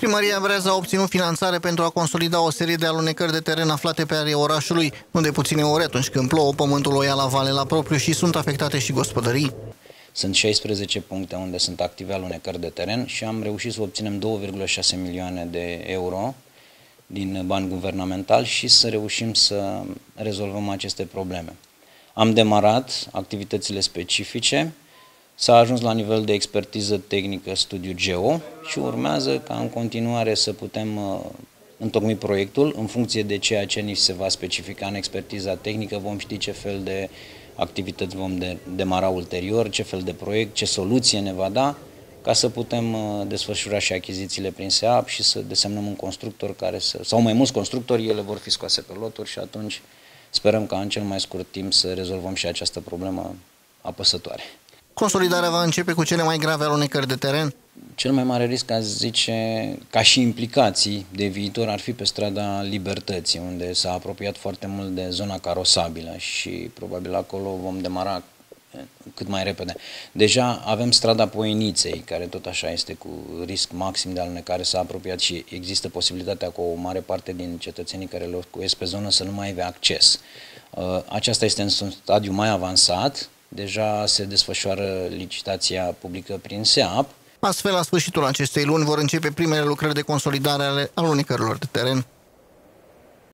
Primăria Breaza a obținut finanțare pentru a consolida o serie de alunecări de teren aflate pe area orașului, nu de puține ori atunci când plouă, pământul o ia la vale la propriu și sunt afectate și gospodării. Sunt 16 puncte unde sunt active alunecări de teren și am reușit să obținem 2,6 milioane de euro din bani guvernamentali și să reușim să rezolvăm aceste probleme. Am demarat activitățile specifice, s-a ajuns la nivel de expertiză tehnică, studiu geo și urmează ca în continuare să putem întocmi proiectul în funcție de ceea ce ni se va specifica în expertiza tehnică. Vom ști ce fel de activități vom demara ulterior, ce fel de proiect, ce soluție ne va da, ca să putem desfășura și achizițiile prin SEAP și să desemnăm un constructor sau mai mulți constructori, ele vor fi scoase pe loturi și atunci sperăm ca în cel mai scurt timp să rezolvăm și această problemă apăsătoare. Consolidarea va începe cu cele mai grave alunecări de teren? Cel mai mare risc, aș zice, ca și implicații de viitor, ar fi pe strada Libertății, unde s-a apropiat foarte mult de zona carosabilă și probabil acolo vom demara cât mai repede. Deja avem strada Poieniței, care tot așa este cu risc maxim de alunecare, s-a apropiat și există posibilitatea cu o mare parte din cetățenii care locuiesc pe zonă să nu mai aibă acces. Aceasta este în un stadiu mai avansat, deja se desfășoară licitația publică prin SEAP. Astfel, la sfârșitul acestei luni vor începe primele lucrări de consolidare ale alunecărilor de teren.